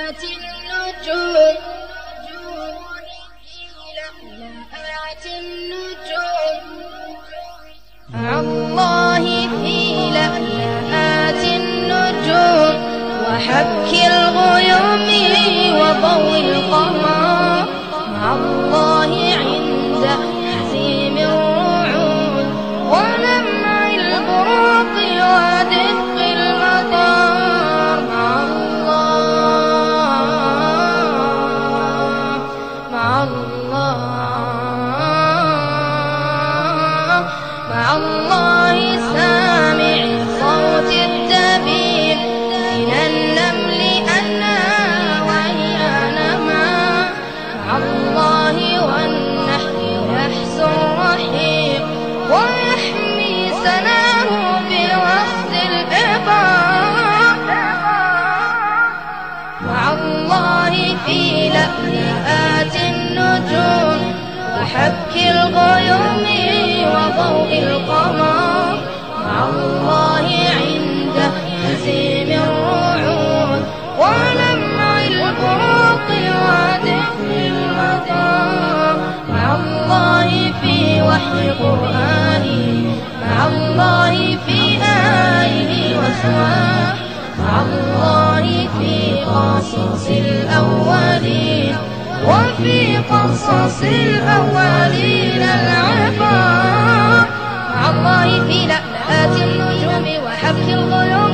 لألآت النجوم لألآت النجوم مع الله في لألآت النجوم وحك الغيوم وضوء القمر مع الله عند هزيم الرعود ولمع البروق ودق المطر مع الله سامع صوت الدبيب من النمل أنا وهي نما مع الله والنحل يحسو الرحيق ويحمي سناه بوسط الإباء مع الله في لألآت النجوم وحك الغيوم وضوء القمر مع الله عند هزيم الرعود ولمع البروق ودق المطر مع الله في وحي قرآنه مع الله في آيه وسواه مع الله في قصص الأولين وفي قصص الأولين العبر مع الله في لألآت النجوم وحك الغيوم